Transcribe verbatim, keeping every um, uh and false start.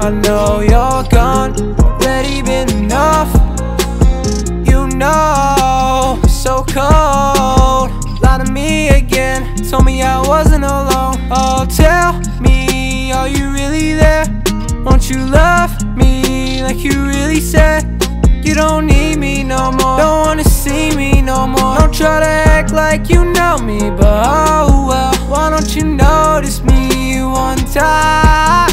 I know you're gone. Already been enough. You know, so cold. Lied to me again, told me I wasn't alone. Oh, tell me, are you really there? Won't you love me like you really said? You don't need me no more, don't wanna see me no more. Don't try to act like you know me, but oh well. Why don't you notice me one time?